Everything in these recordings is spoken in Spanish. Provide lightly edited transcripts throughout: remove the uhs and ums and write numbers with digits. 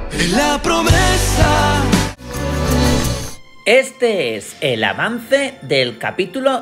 La promesa. Este es el avance del capítulo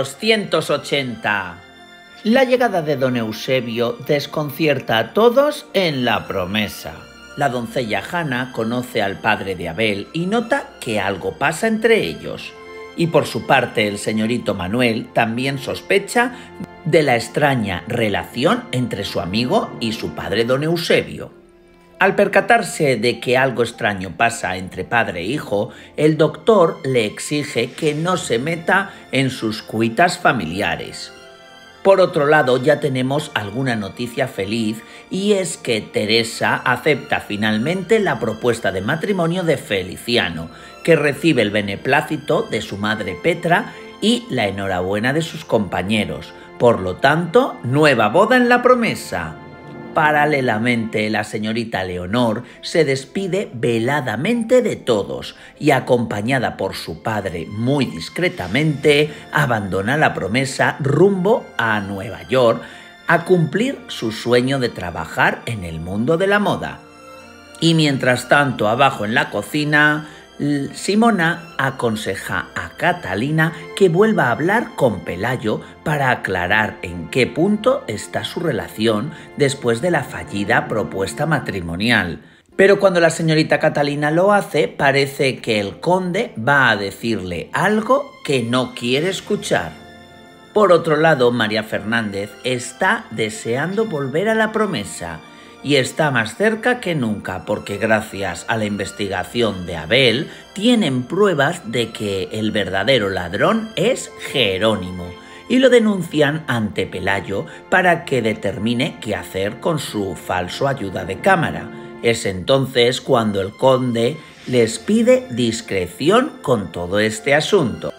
280. La llegada de don Eusebio desconcierta a todos en La promesa. La doncella Hannah conoce al padre de Abel y nota que algo pasa entre ellos. Y por su parte el señorito Manuel también sospecha de la extraña relación entre su amigo y su padre don Eusebio. Al percatarse de que algo extraño pasa entre padre e hijo, el doctor le exige que no se meta en sus cuitas familiares. Por otro lado, ya tenemos alguna noticia feliz, y es que Teresa acepta finalmente la propuesta de matrimonio de Feliciano, que recibe el beneplácito de su madre Petra y la enhorabuena de sus compañeros. Por lo tanto, nueva boda en La promesa. Paralelamente, la señorita Leonor se despide veladamente de todos y, acompañada por su padre muy discretamente, abandona La promesa rumbo a Nueva York a cumplir su sueño de trabajar en el mundo de la moda. Y mientras tanto, abajo en la cocina, Simona aconseja a Catalina que vuelva a hablar con Pelayo para aclarar en qué punto está su relación después de la fallida propuesta matrimonial. Pero cuando la señorita Catalina lo hace, parece que el conde va a decirle algo que no quiere escuchar. Por otro lado, María Fernández está deseando volver a La promesa y está más cerca que nunca porque gracias a la investigación de Abel tienen pruebas de que el verdadero ladrón es Jerónimo y lo denuncian ante Pelayo para que determine qué hacer con su falso ayuda de cámara. Es entonces cuando el conde les pide discreción con todo este asunto.